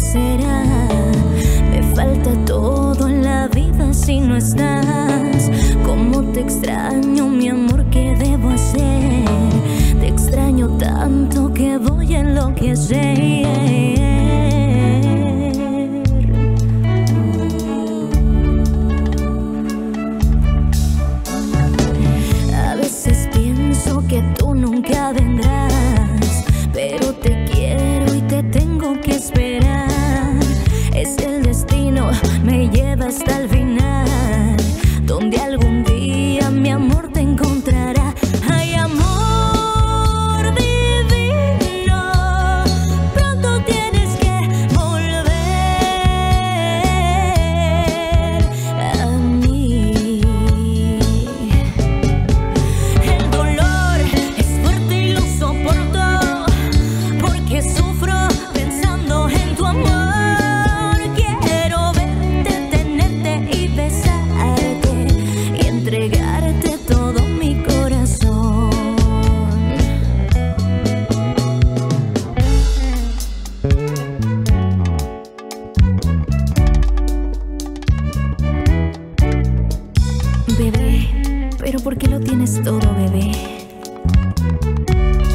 será? Me falta todo en la vida si no estás. Cómo te extraño, mi amor, ¿qué debo hacer? Te extraño tanto que voy a enloquecer. A veces pienso que tú nunca vendrás, pero te quiero y te tengo que esperar. Es el destino, me lleva hasta el final, donde algún día mi amor te encontrará. Ay, amor divino, pronto tienes que volver a mí. El dolor es fuerte y lo soporto, porque sufro pensando en tu amor. Quiero verte, tenerte y besarte y entregarte todo mi corazón. Bebé, pero ¿por qué lo tienes todo, bebé?